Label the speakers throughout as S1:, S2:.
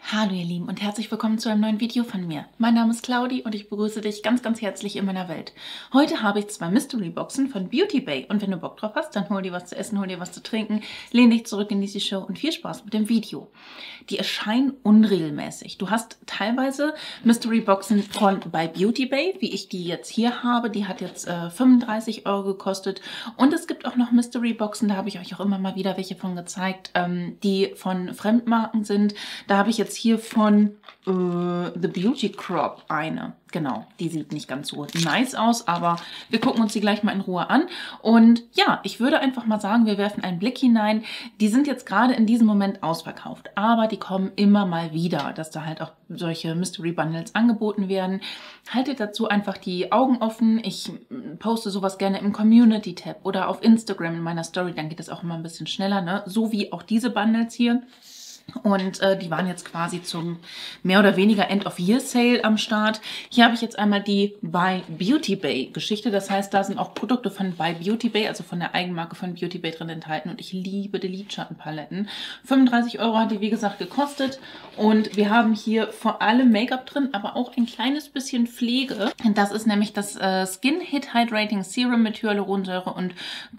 S1: Hallo ihr Lieben und herzlich willkommen zu einem neuen Video von mir. Mein Name ist Claudi und ich begrüße dich ganz, ganz herzlich in meiner Welt. Heute habe ich 2 Mystery Boxen von Beauty Bay und wenn du Bock drauf hast, dann hol dir was zu essen, hol dir was zu trinken, lehn dich zurück, genieß die Show und viel Spaß mit dem Video. Die erscheinen unregelmäßig. Du hast teilweise Mystery Boxen von bei Beauty Bay, wie ich die jetzt hier habe. Die hat jetzt 35 € gekostet und es gibt auch noch Mystery Boxen, da habe ich euch auch immer mal wieder welche von gezeigt, die von Fremdmarken sind. Da habe ich jetzt hier von The Beauty Crop eine. Genau, die sieht nicht ganz so nice aus, aber wir gucken uns die gleich mal in Ruhe an. Und ja, ich würde einfach mal sagen, wir werfen einen Blick hinein. Die sind jetzt gerade in diesem Moment ausverkauft, aber die kommen immer mal wieder, dass da halt auch solche Mystery Bundles angeboten werden. Haltet dazu einfach die Augen offen. Ich poste sowas gerne im Community-Tab oder auf Instagram in meiner Story, dann geht es auch immer ein bisschen schneller, ne? So wie auch diese Bundles hier. Und die waren jetzt quasi zum mehr oder weniger End-of-Year-Sale am Start. Hier habe ich jetzt einmal die By Beauty Bay Geschichte. Das heißt, da sind auch Produkte von By Beauty Bay, also von der Eigenmarke von Beauty Bay drin enthalten. Und ich liebe die Lidschattenpaletten. 35 € hat die, wie gesagt, gekostet. Und wir haben hier vor allem Make-up drin, aber auch ein kleines bisschen Pflege. Das ist nämlich das Skin Hit Hydrating Serum mit Hyaluronsäure und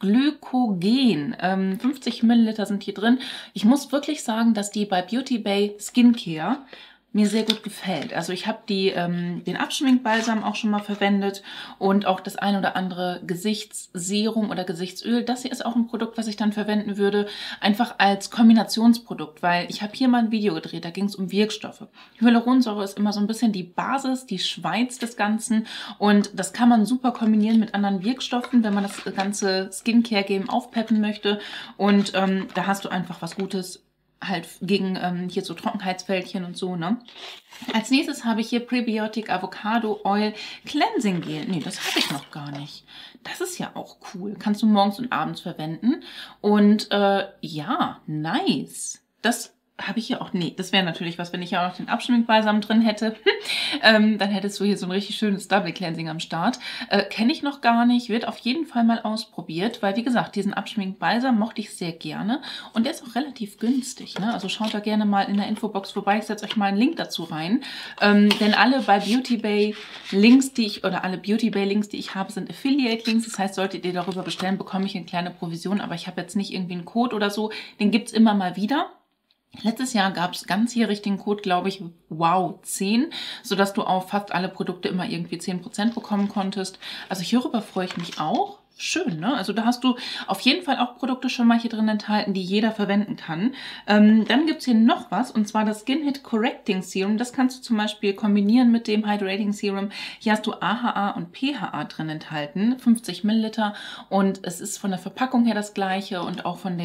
S1: Glykogen. 50 Milliliter sind hier drin. Ich muss wirklich sagen, dass die bei Beauty Bay Skincare mir sehr gut gefällt. Also ich habe den Abschminkbalsam auch schon mal verwendet und auch das ein oder andere Gesichtsserum oder Gesichtsöl. Das hier ist auch ein Produkt, was ich dann verwenden würde, einfach als Kombinationsprodukt, weil ich habe hier mal ein Video gedreht, da ging es um Wirkstoffe. Hyaluronsäure ist immer so ein bisschen die Basis, die Schweiz des Ganzen und das kann man super kombinieren mit anderen Wirkstoffen, wenn man das ganze Skincare-Game aufpeppen möchte und da hast du einfach was Gutes halt gegen hier so Trockenheitsfältchen und so, ne? Als nächstes habe ich hier Prebiotic Avocado Oil Cleansing Gel. Nee, das habe ich noch gar nicht. Das ist ja auch cool. Kannst du morgens und abends verwenden. Und ja, nice. Das habe ich ja auch, nee, das wäre natürlich was, wenn ich ja auch noch den Abschminkbalsam drin hätte. Dann hättest du hier so ein richtig schönes Double Cleansing am Start. Kenne ich noch gar nicht, wird auf jeden Fall mal ausprobiert, weil wie gesagt, diesen Abschminkbalsam mochte ich sehr gerne und der ist auch relativ günstig, ne? Also schaut da gerne mal in der Infobox vorbei, ich setze euch mal einen Link dazu rein. Denn alle bei Beauty Bay Links, alle Beauty Bay Links, die ich habe, sind Affiliate Links. Das heißt, solltet ihr darüber bestellen, bekomme ich eine kleine Provision, aber ich habe jetzt nicht irgendwie einen Code oder so. Den gibt es immer mal wieder. Letztes Jahr gab es ganzjährig den Code, glaube ich, WOW10, sodass du auf fast alle Produkte immer irgendwie 10% bekommen konntest. Also hierüber freue ich mich auch. Schön, ne? Also da hast du auf jeden Fall auch Produkte schon mal hier drin enthalten, die jeder verwenden kann. Dann gibt es hier noch was, und zwar das Skin Hit Correcting Serum. Das kannst du zum Beispiel kombinieren mit dem Hydrating Serum. Hier hast du AHA und PHA drin enthalten, 50 Milliliter. Und es ist von der Verpackung her das gleiche und auch von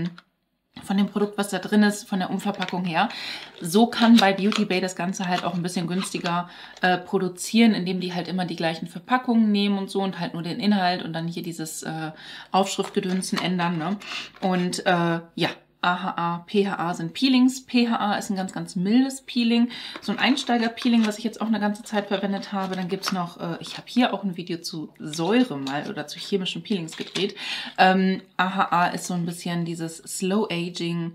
S1: dem Produkt, was da drin ist, von der Umverpackung her. So kann bei Beauty Bay das Ganze halt auch ein bisschen günstiger produzieren, indem die halt immer die gleichen Verpackungen nehmen und so und halt nur den Inhalt und dann hier dieses Aufschriftgedönsen ändern, ne? Und ja, AHA, PHA sind Peelings. PHA ist ein ganz, ganz mildes Peeling. So ein Einsteiger-Peeling, was ich jetzt auch eine ganze Zeit verwendet habe. Dann gibt es noch, ich habe hier auch ein Video zu Säure mal oder zu chemischen Peelings gedreht. AHA ist so ein bisschen dieses Slow Aging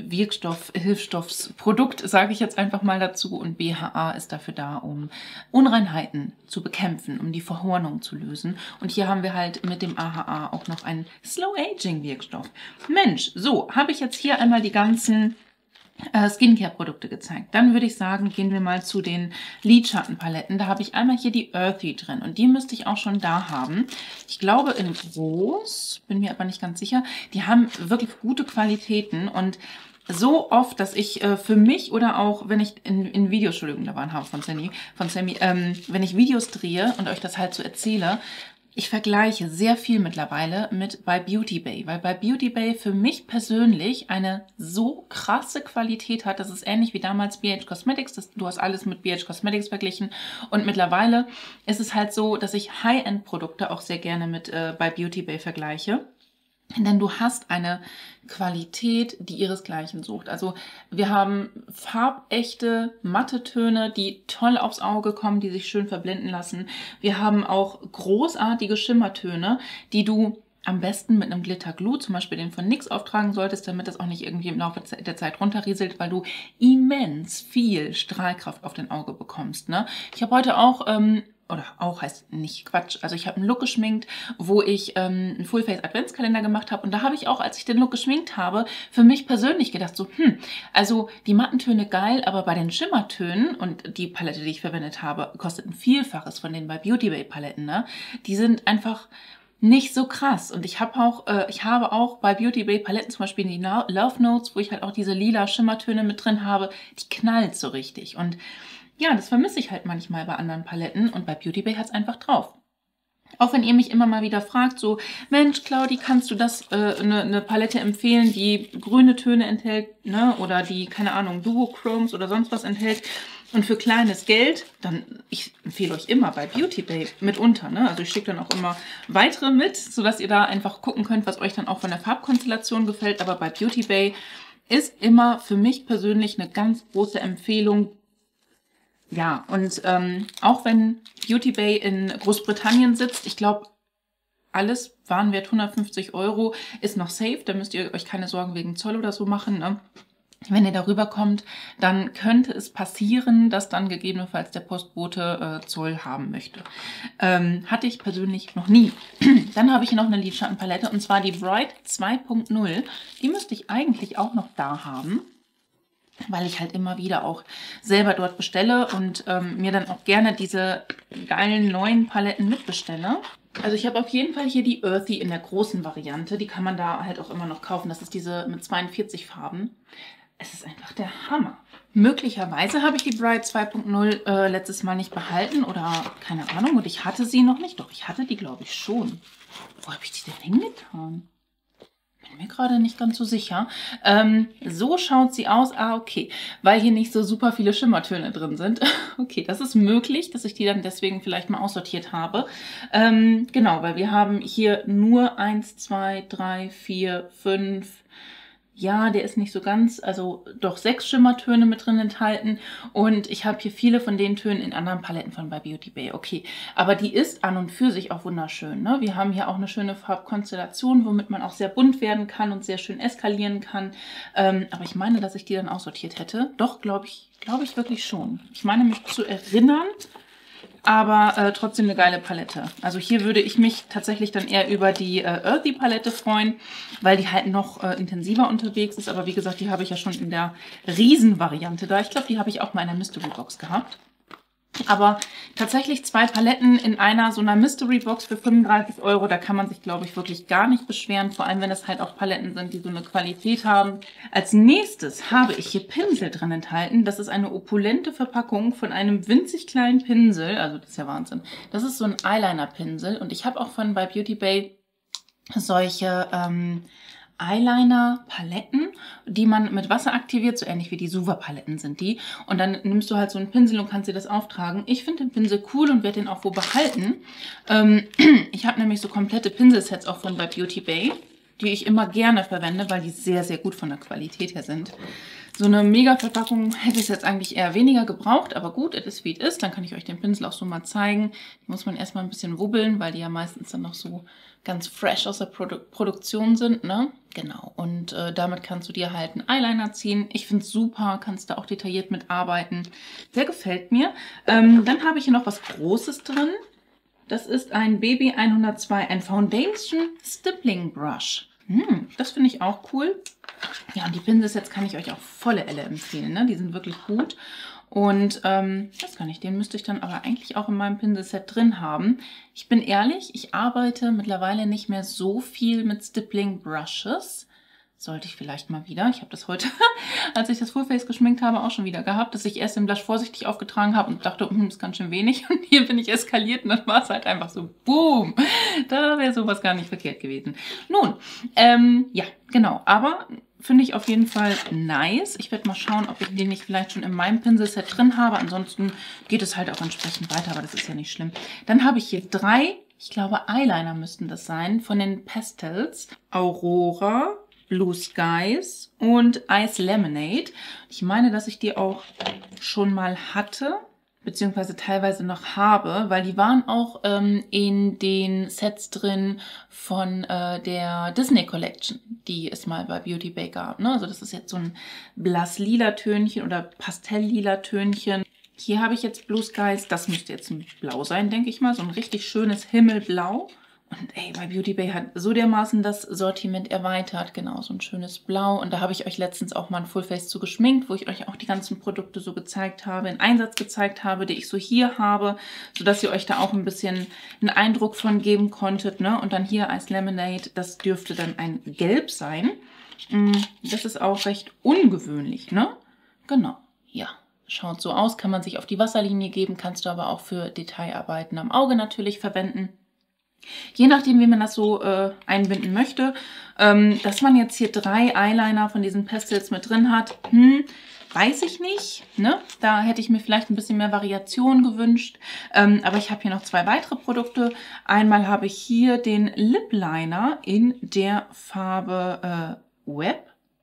S1: Hilfsstoffsprodukt, sage ich jetzt einfach mal dazu. Und BHA ist dafür da, um Unreinheiten zu bekämpfen, um die Verhornung zu lösen. Und hier haben wir halt mit dem AHA auch noch einen Slow Aging Wirkstoff. Mensch, so, habe ich jetzt hier einmal die ganzen Skincare-Produkte gezeigt. Dann würde ich sagen, gehen wir mal zu den Lidschattenpaletten. Da habe ich einmal hier die Earthy drin und die müsste ich auch schon da haben. Ich glaube in groß, bin mir aber nicht ganz sicher. Die haben wirklich gute Qualitäten und so oft, dass ich für mich oder auch, wenn ich in Videos, Entschuldigung, da war ein Haar von Sammy, wenn ich Videos drehe und euch das halt so erzähle, ich vergleiche sehr viel mittlerweile mit bei Beauty Bay, weil bei Beauty Bay für mich persönlich eine so krasse Qualität hat, das ist ähnlich wie damals BH Cosmetics, du hast alles mit BH Cosmetics verglichen und mittlerweile ist es halt so, dass ich High-End-Produkte auch sehr gerne mit bei Beauty Bay vergleiche. Denn du hast eine Qualität, die ihresgleichen sucht. Also wir haben farbechte, matte Töne, die toll aufs Auge kommen, die sich schön verblenden lassen. Wir haben auch großartige Schimmertöne, die du am besten mit einem Glitter Glue, zum Beispiel den von NYX auftragen solltest, damit das auch nicht irgendwie im Laufe der Zeit runterrieselt, weil du immens viel Strahlkraft auf dein Auge bekommst. Ne? Ich habe heute auch, oder auch heißt nicht Quatsch, also ich habe einen Look geschminkt, wo ich einen Full-Face Adventskalender gemacht habe und da habe ich auch, als ich den Look geschminkt habe, für mich persönlich gedacht so, also die Mattentöne geil, aber bei den Schimmertönen und die Palette, die ich verwendet habe, kostet ein Vielfaches von den bei Beauty Bay Paletten, ne? Die sind einfach nicht so krass. Und ich habe auch bei Beauty Bay Paletten zum Beispiel die Love Notes, wo ich halt auch diese lila Schimmertöne mit drin habe, die knallt so richtig. Und ja, das vermisse ich halt manchmal bei anderen Paletten und bei Beauty Bay hat es einfach drauf. Auch wenn ihr mich immer mal wieder fragt, so, Mensch, Claudi, kannst du das eine Palette empfehlen, die grüne Töne enthält, ne? Oder die, keine Ahnung, Duochromes oder sonst was enthält und für kleines Geld, dann, ich empfehle euch immer bei Beauty Bay mitunter, ne? Also ich schicke dann auch immer weitere mit, sodass ihr da einfach gucken könnt, was euch dann auch von der Farbkonstellation gefällt. Aber bei Beauty Bay ist immer für mich persönlich eine ganz große Empfehlung. Ja, und auch wenn Beauty Bay in Großbritannien sitzt, ich glaube, alles Warenwert 150 €, ist noch safe. Da müsst ihr euch keine Sorgen wegen Zoll oder so machen, ne? Wenn ihr darüber kommt, dann könnte es passieren, dass dann gegebenenfalls der Postbote Zoll haben möchte. Hatte ich persönlich noch nie. Dann habe ich hier noch eine Lidschattenpalette und zwar die Bright 2.0. Die müsste ich eigentlich auch noch da haben, weil ich halt immer wieder auch selber dort bestelle und mir dann auch gerne diese geilen neuen Paletten mitbestelle. Also ich habe auf jeden Fall hier die Earthy in der großen Variante. Die kann man da halt auch immer noch kaufen. Das ist diese mit 42 Farben. Es ist einfach der Hammer. Möglicherweise habe ich die Bright 2.0 letztes Mal nicht behalten oder keine Ahnung. Und ich hatte sie noch nicht. Doch, ich hatte die, glaube ich, schon. Wo habe ich die denn hingetan? Bin mir gerade nicht ganz so sicher. So schaut sie aus. Ah, okay. Weil hier nicht so super viele Schimmertöne drin sind. Okay, das ist möglich, dass ich die dann deswegen vielleicht mal aussortiert habe. Genau, weil wir haben hier nur 1, 2, 3, 4, 5... Ja, der ist nicht so ganz, also doch 6 Schimmertöne mit drin enthalten. Und ich habe hier viele von den Tönen in anderen Paletten von bei Beauty Bay. Okay, aber die ist an und für sich auch wunderschön, ne? Wir haben hier auch eine schöne Farbkonstellation, womit man auch sehr bunt werden kann und sehr schön eskalieren kann. Aber ich meine, dass ich die dann aussortiert hätte. Doch, glaube ich wirklich schon. Ich meine, mich zu erinnern, aber trotzdem eine geile Palette. Also hier würde ich mich tatsächlich dann eher über die Earthy Palette freuen, weil die halt noch intensiver unterwegs ist. Aber wie gesagt, die habe ich ja schon in der Riesenvariante da. Ich glaube, die habe ich auch mal in der Mystery Box gehabt. Aber tatsächlich 2 Paletten in einer so einer Mystery Box für 35 €, da kann man sich, glaube ich, wirklich gar nicht beschweren. Vor allem, wenn es halt auch Paletten sind, die so eine Qualität haben. Als nächstes habe ich hier Pinsel drin enthalten. Das ist eine opulente Verpackung von einem winzig kleinen Pinsel. Also das ist ja Wahnsinn. Das ist so ein Eyeliner-Pinsel. Und ich habe auch bei Beauty Bay solche Eyeliner-Paletten, die man mit Wasser aktiviert, so ähnlich wie die Suva-Paletten sind die. Und dann nimmst du halt so einen Pinsel und kannst dir das auftragen. Ich finde den Pinsel cool und werde den auch wo behalten. Ich habe nämlich so komplette Pinselsets auch von bei Beauty Bay, die ich immer gerne verwende, weil die sehr, sehr gut von der Qualität her sind. So eine Mega-Verpackung hätte ich jetzt eigentlich eher weniger gebraucht, aber gut, it is wie it is. Dann kann ich euch den Pinsel auch so mal zeigen. Die muss man erstmal ein bisschen wubbeln, weil die ja meistens dann noch so ganz fresh aus der Produktion sind, ne? Genau, und damit kannst du dir halt einen Eyeliner ziehen. Ich finde es super, kannst da auch detailliert mitarbeiten. Der gefällt mir. Dann habe ich hier noch was Großes drin. Das ist ein Baby 102, ein Foundation Stippling Brush. Das finde ich auch cool. Ja, und die Pinselsets kann ich euch auf volle Elle empfehlen, ne? Die sind wirklich gut. Und, weiß gar nicht, den müsste ich dann aber eigentlich auch in meinem Pinselset drin haben. Ich bin ehrlich, ich arbeite mittlerweile nicht mehr so viel mit Stippling Brushes. Sollte ich vielleicht mal wieder. Ich habe das heute, als ich das Fullface geschminkt habe, auch schon wieder gehabt, dass ich erst den Blush vorsichtig aufgetragen habe und dachte, ist ganz schön wenig. Und hier bin ich eskaliert und dann war es halt einfach so, boom. Da wäre sowas gar nicht verkehrt gewesen. Nun, ja, genau. Aber finde ich auf jeden Fall nice. Ich werde mal schauen, ob ich den nicht vielleicht schon in meinem Pinselset drin habe. Ansonsten geht es halt auch entsprechend weiter, aber das ist ja nicht schlimm. Dann habe ich hier 3, ich glaube Eyeliner müssten das sein, von den Pastels. Aurora, Blue Skies und Ice Lemonade. Ich meine, dass ich die auch schon mal hatte beziehungsweise teilweise noch habe, weil die waren auch in den Sets drin von der Disney Collection, die es mal bei Beauty Bay gab. Ne? Also das ist jetzt so ein blass-lila Tönchen oder pastell-lila Tönchen. Hier habe ich jetzt Blue Skies, das müsste jetzt ein Blau sein, denke ich mal, so ein richtig schönes Himmelblau. Und ey, bei Beauty Bay hat so dermaßen das Sortiment erweitert. Genau, so ein schönes Blau. Und da habe ich euch letztens auch mal ein Fullface zu geschminkt, wo ich euch auch die ganzen Produkte so gezeigt habe, in Einsatz gezeigt habe, die ich so hier habe, sodass ihr euch da auch ein bisschen einen Eindruck von geben konntet. Ne? Und dann hier als Lemonade, das dürfte dann ein Gelb sein. Das ist auch recht ungewöhnlich, ne? Genau, ja. Schaut so aus, kann man sich auf die Wasserlinie geben, kannst du aber auch für Detailarbeiten am Auge natürlich verwenden. Je nachdem, wie man das so einbinden möchte. Dass man jetzt hier 3 Eyeliner von diesen Pastels mit drin hat, weiß ich nicht. Ne? Da hätte ich mir vielleicht ein bisschen mehr Variation gewünscht. Aber ich habe hier noch 2 weitere Produkte. Einmal habe ich hier den Lip Liner in der Farbe Whip.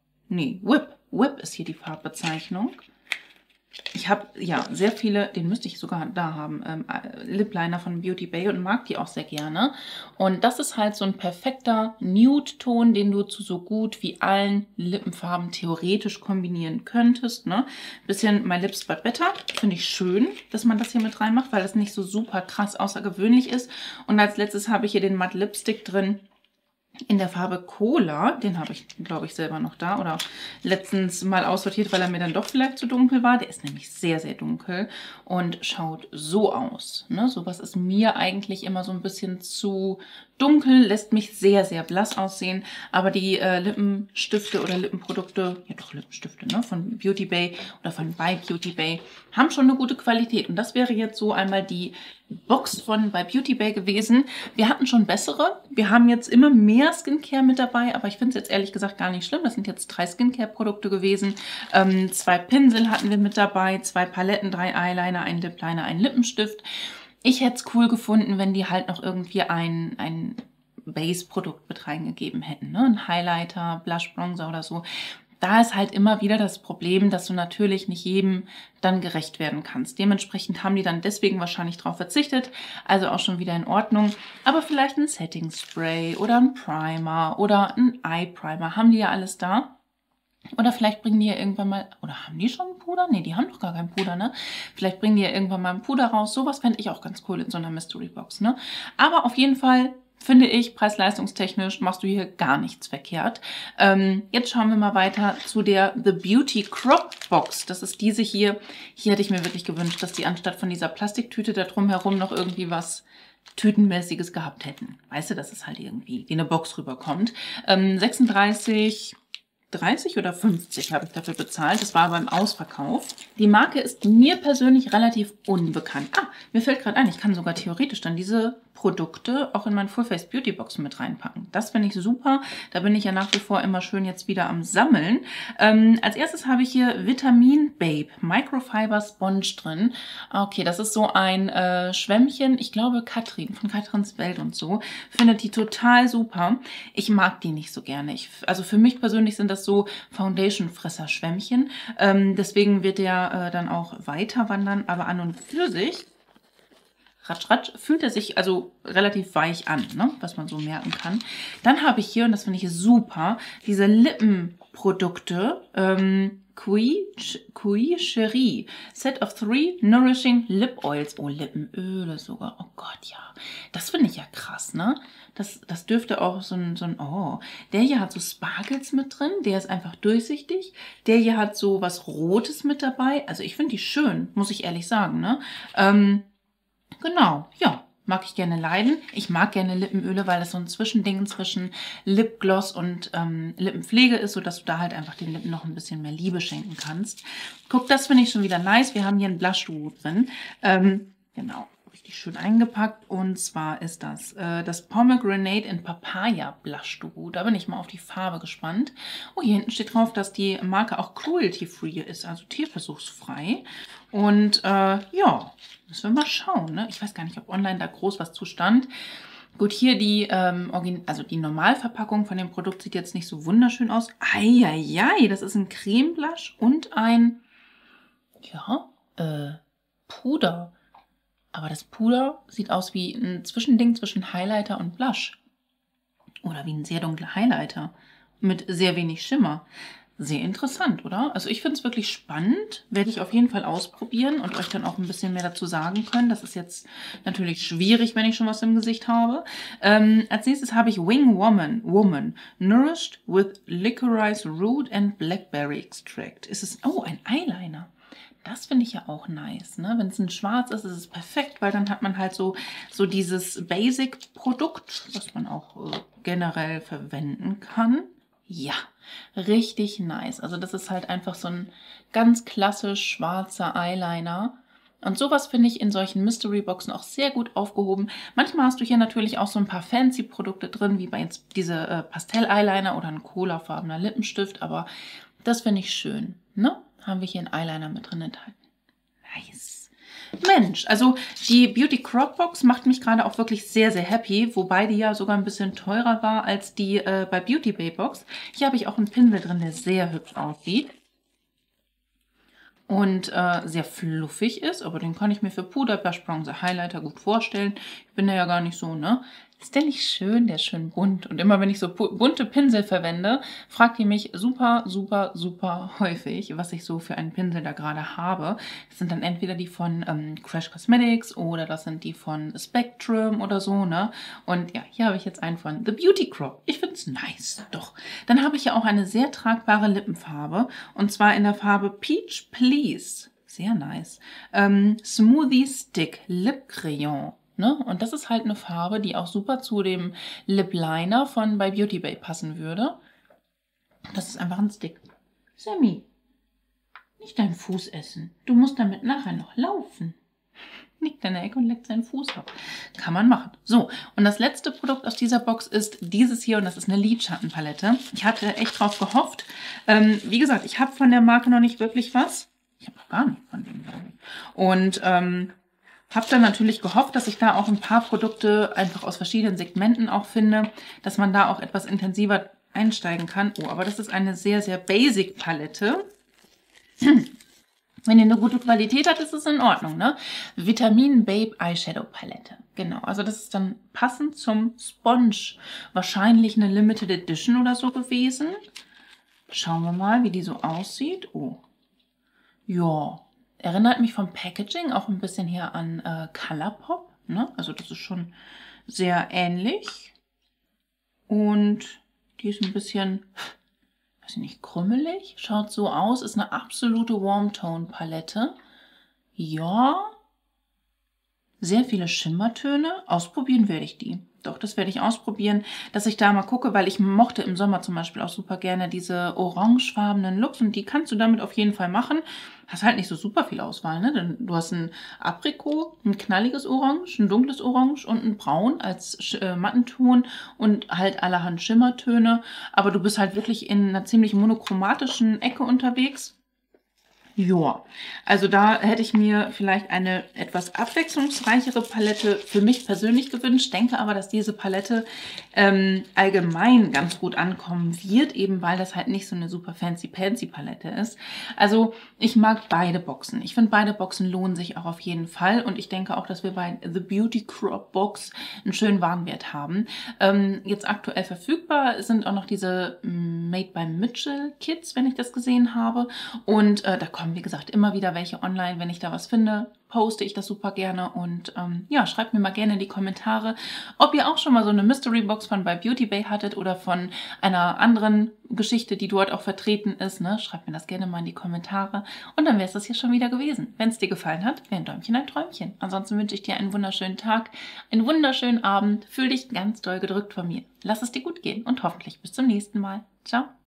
S1: Whip ist hier die Farbbezeichnung. Ich habe ja sehr viele, den müsste ich sogar da haben, Lip Liner von Beauty Bay und mag die auch sehr gerne. Und das ist halt so ein perfekter Nude-Ton, den du zu so gut wie allen Lippenfarben theoretisch kombinieren könntest. Ne? Bisschen My Lips But Better, finde ich schön, dass man das hier mit reinmacht, weil das nicht so super krass außergewöhnlich ist. Und als letztes habe ich hier den Matte Lipstick drin. In der Farbe Cola, den habe ich, glaube ich, selber noch da oder letztens mal aussortiert, weil er mir dann doch vielleicht zu dunkel war. Der ist nämlich sehr, sehr dunkel und schaut so aus. Ne? Sowas ist mir eigentlich immer so ein bisschen zu dunkel, lässt mich sehr, sehr blass aussehen. Aber die Lippenstifte oder Lippenprodukte, ja doch Lippenstifte, ne, von Beauty Bay oder von By Beauty Bay, haben schon eine gute Qualität. Und das wäre jetzt so einmal die Box von By Beauty Bay gewesen. Wir hatten schon bessere. Wir haben jetzt immer mehr Skincare mit dabei, aber ich finde es jetzt ehrlich gesagt gar nicht schlimm. Das sind jetzt 3 Skincare-Produkte gewesen. 2 Pinsel hatten wir mit dabei, 2 Paletten, 3 Eyeliner, ein Lip Liner, ein Lippenstift. Ich hätte es cool gefunden, wenn die halt noch irgendwie ein Base-Produkt mit reingegeben hätten. Ne? Ein Highlighter, Blush, Bronzer oder so. Da ist halt immer wieder das Problem, dass du natürlich nicht jedem dann gerecht werden kannst. Dementsprechend haben die dann deswegen wahrscheinlich drauf verzichtet. Also auch schon wieder in Ordnung. Aber vielleicht ein Setting Spray oder ein Primer oder ein Eye Primer. Haben die ja alles da. Oder vielleicht bringen die ja irgendwann mal, oder haben die schon einen Puder? Ne, die haben doch gar keinen Puder, ne? Vielleicht bringen die ja irgendwann mal einen Puder raus. Sowas fände ich auch ganz cool in so einer Mystery Box, ne? Aber auf jeden Fall finde ich, preis-leistungstechnisch machst du hier gar nichts verkehrt. Jetzt schauen wir mal weiter zu der The Beauty Crop Box. Das ist diese hier. Hier hätte ich mir wirklich gewünscht, dass die anstatt von dieser Plastiktüte da drumherum noch irgendwie was Tütenmäßiges gehabt hätten. Weißt du, dass es halt irgendwie wie eine Box rüberkommt. 36... 30 oder 50 habe ich dafür bezahlt. Das war beim Ausverkauf. Die Marke ist mir persönlich relativ unbekannt. Ah, mir fällt gerade ein, ich kann sogar theoretisch dann diese Produkte auch in mein Full-Face Beauty Box mit reinpacken. Das finde ich super. Da bin ich ja nach wie vor immer schön jetzt wieder am Sammeln. Als erstes habe ich hier Vitamin Babe Microfiber Sponge drin. Okay, das ist so ein Schwämmchen. Ich glaube Katrin von Katrins Welt und so findet die total super. Ich mag die nicht so gerne. Also für mich persönlich sind das so Foundation-Fresser-Schwämmchen. Deswegen wird der dann auch weiter wandern. Aber an und für sich, ratsch, ratsch, fühlt er sich also relativ weich an, ne? Was man so merken kann. Dann habe ich hier, und das finde ich super, diese Lippenprodukte, Kui Cherie. Set of 3 Nourishing Lip Oils. Oh, Lippenöle sogar. Oh Gott, ja. Das finde ich ja krass, ne? Das dürfte auch so ein, oh, der hier hat so Sparkles mit drin. Der ist einfach durchsichtig. Der hier hat so was Rotes mit dabei. Also ich finde die schön, muss ich ehrlich sagen, ne? Genau, ja. Mag ich gerne leiden. Ich mag gerne Lippenöle, weil das so ein Zwischending zwischen Lipgloss und Lippenpflege ist, sodass du da halt einfach den Lippen noch ein bisschen mehr Liebe schenken kannst. Guck, das finde ich schon wieder nice. Wir haben hier ein Blush-Duo drin. Genau, richtig schön eingepackt. Und zwar ist das Pomegranate in Papaya Blush-Duo. Da bin ich mal auf die Farbe gespannt. Oh, hier hinten steht drauf, dass die Marke auch cruelty-free ist, also tierversuchsfrei. Und ja, müssen wir mal schauen. Ne? Ich weiß gar nicht, ob online da groß was zu stand. Gut, hier die, die Normalverpackung von dem Produkt sieht jetzt nicht so wunderschön aus. Eieiei, das ist ein Creme-Blush und ein, ja, Puder. Aber das Puder sieht aus wie ein Zwischending zwischen Highlighter und Blush. Oder wie ein sehr dunkler Highlighter mit sehr wenig Schimmer. Sehr interessant, oder? Also ich finde es wirklich spannend. Werde ich auf jeden Fall ausprobieren und euch dann auch ein bisschen mehr dazu sagen können. Das ist jetzt natürlich schwierig, wenn ich schon was im Gesicht habe. Als nächstes habe ich Wing Woman. Nourished with Licorice Root and Blackberry Extract. Ist es, oh, ein Eyeliner. Das finde ich ja auch nice, ne? Wenn es ein Schwarz ist, ist es perfekt, weil dann hat man halt so dieses Basic-Produkt, was man auch generell verwenden kann. Ja, richtig nice. Also das ist halt einfach so ein ganz klassisch schwarzer Eyeliner. Und sowas finde ich in solchen Mystery-Boxen auch sehr gut aufgehoben. Manchmal hast du hier natürlich auch so ein paar Fancy-Produkte drin, wie bei jetzt diese Pastell-Eyeliner oder ein colafarbener Lippenstift. Aber das finde ich schön, ne? Haben wir hier einen Eyeliner mit drin enthalten. Nice. Mensch, also die Beauty Crop Box macht mich gerade auch wirklich sehr, sehr happy, wobei die ja sogar ein bisschen teurer war als die bei Beauty Bay Box. Hier habe ich auch einen Pinsel drin, der sehr hübsch aussieht und sehr fluffig ist, aber den kann ich mir für Puder, Blush, Bronzer, Highlighter gut vorstellen. Ich bin da ja gar nicht so, ne? Ist der nicht schön? Der ist schön bunt. Und immer wenn ich so bunte Pinsel verwende, fragt ihr mich super, super, super häufig, was ich so für einen Pinsel da gerade habe. Das sind dann entweder die von Crash Cosmetics oder das sind die von Spectrum oder so, ne? Und ja, hier habe ich jetzt einen von The Beauty Crop. Ich finde es nice, doch. Dann habe ich ja auch eine sehr tragbare Lippenfarbe und zwar in der Farbe Peach Please. Sehr nice. Smoothie Stick Lip Crayon. Ne? Und das ist halt eine Farbe, die auch super zu dem Lip Liner von bei Beauty Bay passen würde. Das ist einfach ein Stick. Sammy, nicht deinen Fuß essen. Du musst damit nachher noch laufen. Liegt in der Ecke und leckt seinen Fuß ab. Kann man machen. So, und das letzte Produkt aus dieser Box ist dieses hier und das ist eine Lidschattenpalette. Ich hatte echt drauf gehofft. Wie gesagt, ich habe von der Marke noch nicht wirklich was. Ich habe noch gar nicht von denen. Und habe dann natürlich gehofft, dass ich da auch ein paar Produkte einfach aus verschiedenen Segmenten auch finde, dass man da auch etwas intensiver einsteigen kann. Oh, aber das ist eine sehr, sehr basic Palette. Wenn ihr eine gute Qualität habt, ist es in Ordnung, ne? Vitamin Babe Eyeshadow Palette. Genau, also das ist dann passend zum Sponge. Wahrscheinlich eine Limited Edition oder so gewesen. Schauen wir mal, wie die so aussieht. Oh, ja. Erinnert mich vom Packaging auch ein bisschen hier an Colourpop. Ne? Also das ist schon sehr ähnlich. Und die ist ein bisschen, weiß ich nicht, krümmelig. Schaut so aus. Ist eine absolute Warm Tone Palette. Ja. Sehr viele Schimmertöne. Ausprobieren werde ich die. Doch, das werde ich ausprobieren, dass ich da mal gucke, weil ich mochte im Sommer zum Beispiel auch super gerne diese orangefarbenen Looks und die kannst du damit auf jeden Fall machen. Hast halt nicht so super viel Auswahl, ne? Denn du hast ein Aprikot, ein knalliges Orange, ein dunkles Orange und ein Braun als Mattenton und halt allerhand Schimmertöne. Aber du bist halt wirklich in einer ziemlich monochromatischen Ecke unterwegs. Ja, also da hätte ich mir vielleicht eine etwas abwechslungsreichere Palette für mich persönlich gewünscht, denke aber, dass diese Palette allgemein ganz gut ankommen wird, eben weil das halt nicht so eine super fancy-pancy Palette ist. Also ich mag beide Boxen. Ich finde, beide Boxen lohnen sich auch auf jeden Fall und ich denke auch, dass wir bei The Beauty Crop Box einen schönen Warenwert haben. Jetzt aktuell verfügbar sind auch noch diese Made by Mitchell Kits, wenn ich das gesehen habe, und da kommen wie gesagt, immer wieder welche online. Wenn ich da was finde, poste ich das super gerne. Und ja, schreibt mir mal gerne in die Kommentare, ob ihr auch schon mal so eine Mystery Box von bei Beauty Bay hattet oder von einer anderen Geschichte, die dort auch vertreten ist. Ne? Schreibt mir das gerne mal in die Kommentare. Und dann wäre es das hier schon wieder gewesen. Wenn es dir gefallen hat, wäre ein Däumchen ein Träumchen. Ansonsten wünsche ich dir einen wunderschönen Tag, einen wunderschönen Abend. Fühl dich ganz doll gedrückt von mir. Lass es dir gut gehen und hoffentlich bis zum nächsten Mal. Ciao.